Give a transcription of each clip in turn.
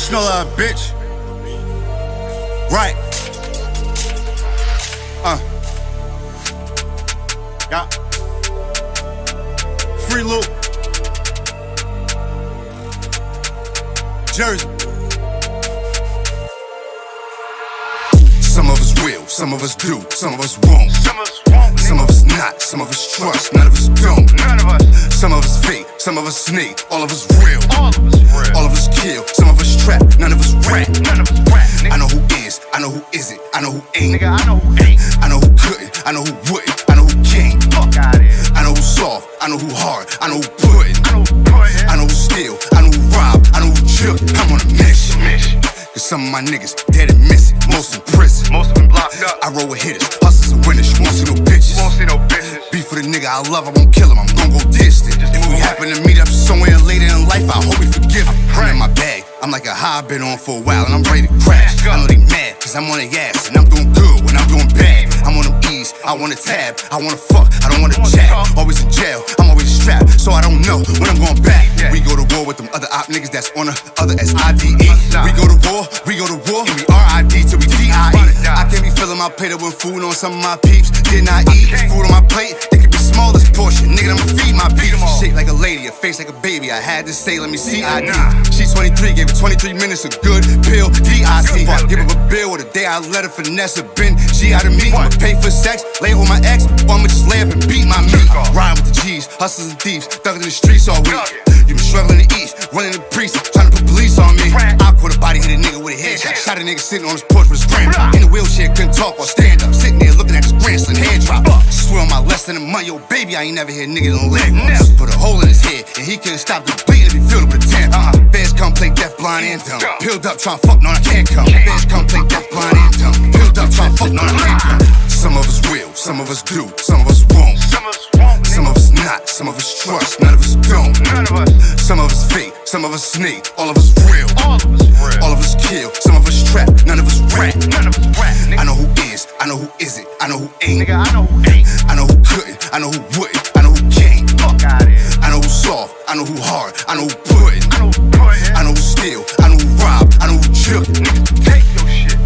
It's Nolove, bitch. Right. Yeah. Free loop. Jersey. Some of us will, some of us do, some of us won't. Some of us not, some of us trust, none of us don't. None of us. Some of us fake, some of us sneak, all of us real. All of us real. All of us kill, some of us trap, none of us rap. None of us rap, nigga. I know who is, I know who isn't, I know who ain't. Nigga, I know who ain't. I know who couldn't, I know who wouldn't, I know who can't. Fuck out of here. I know who's soft, I know who hard, I know who pudding. I know who put it. I know who steal, I know who rob, I know who jerk. I'm on a mission. Cause some of my niggas dead and missing, most in prison. Most of them blocked up. I roll with hitters, hustlers and winners, you won't see no bitches. Won't see no bitches. Beef for the nigga I love, I won't kill him, I'm gon' go distant. If we happen to meet up somewhere later in life, I hope he forgive him. I'm in my bag, I'm like a high, been on for a while and I'm ready to crash. I know they mad, cause I'm on their ass and I'm doing good when I'm doing bad. I'm on them E's, I want a tab, I wanna fuck, I don't wanna chat. Always in jail, I'm always strapped, so I don't know when I'm going back. We go to war with them other op niggas that's on the other SIDE. We go to war, and we RID till we DIE. I can't be filling my plate up with food on some of my peeps. Didn't I eat food on my plate? It could be smallest portion, nigga, I'ma feed my peeps. Shape like a lady, a face like a baby, I had to say, let me see ID. She's 23, gave her 23 minutes of good pill, DIC. Give her a bill with a day I let her finesse a bin. She out of me, I'ma pay for sex, lay with my ex, or I'ma just lay up and beat my meat. Rhyme with the G's, hustlers and thieves, thugging in the streets all week. You been struggling to eat, running the priest, trying to put police on me. I caught a body, hit a nigga with a headshot. Shot a nigga sitting on his porch with his grandpa. In a wheelchair, couldn't talk or stand up. Sitting there looking at his grandson, head drop. Swear on my less than a month, yo baby, I ain't never hit a nigga in the leg. Put a hole in his head, and he couldn't stop the bleeding if he filled it with a tent. Feds come play deaf, blind, and dumb. Pilled up, trying to fuck, no, I can't come. Feds come play deaf, blind, and dumb. Pilled up, trying to fuck, no, I can't come. Some of us will, some of us do, some of us won't. Some of us won't. Some of us not, some of us trust, none of us don't. None of us. Some of us fake, some of us sneak, all of us real. All of us real. All of us kill, some of us trap, none of us rap. None of us rap, nigga. I know who is, I know who isn't, I know who ain't. Nigga, I know who ain't. I know who couldn't, I know who wouldn't, I know who can't. Fuck out of here. I know who's soft, I know who hard, I know who pudding. I know who put it. I know who steal, I know who rob, I know who jerk. Nigga, take your shit.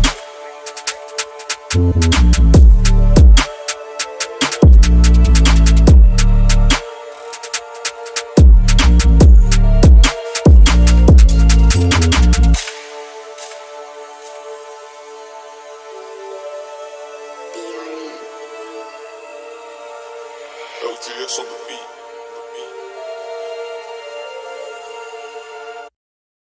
LTS on the beat.